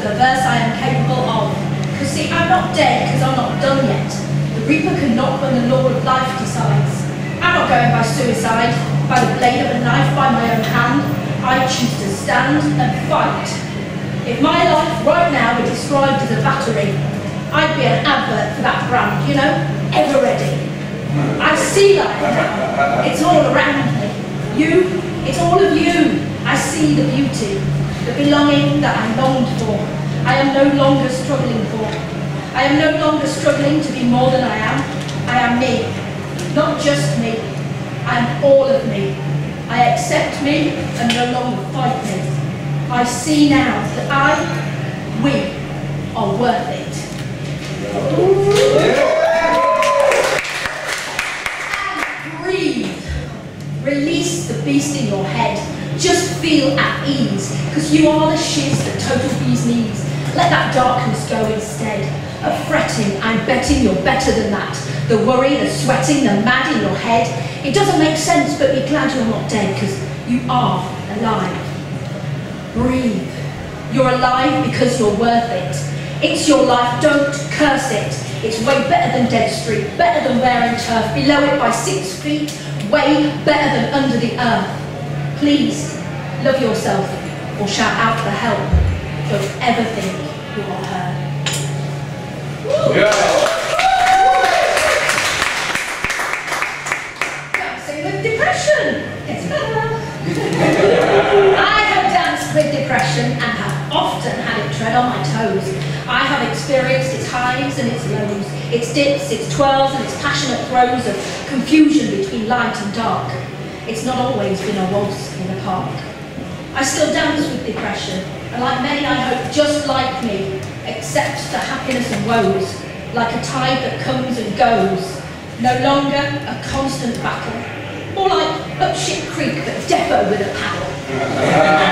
the verse I am capable of. Because see, I'm not dead because I'm not done yet. The Reaper can knock when the law of life decides. I'm not going by suicide, by the blade of a knife, by my own hand. I choose to stand and fight. If my life right now were described as a battery, I'd be an advert for that brand, you know, ever ready. I see life now. It's all around me. You, it's all of you. I see the beauty, the belonging that I longed for. I am no longer struggling for. I am no longer struggling to be more than I am. I am me. Not just me. I am all of me. I accept me and no longer fight me. I see now that we are worth it. And breathe. Release the beast in your head. Just feel at ease, because you are the shiz that total bees needs. Let that darkness go instead. Of fretting, I'm betting you're better than that. The worry, the sweating, the mad in your head. It doesn't make sense, but be glad you're not dead, because you are alive. Breathe. You're alive because you're worth it. It's your life, don't curse it. It's way better than Dead Street, better than wearing turf, below it by 6 feet, way better than under the earth. Please, love yourself, or shout out for help. Don't ever think you are heard. Dancing with depression. It's better. I have danced with depression and have often had it tread on my toes. I have experienced its highs and its lows, its dips, its twirls and its passionate throes of confusion between light and dark. It's not always been a waltz in the park. I still dance with depression, and like many I hope just like me, accept the happiness and woes, like a tide that comes and goes, no longer a constant battle, more like up shit creek but defo with a paddle.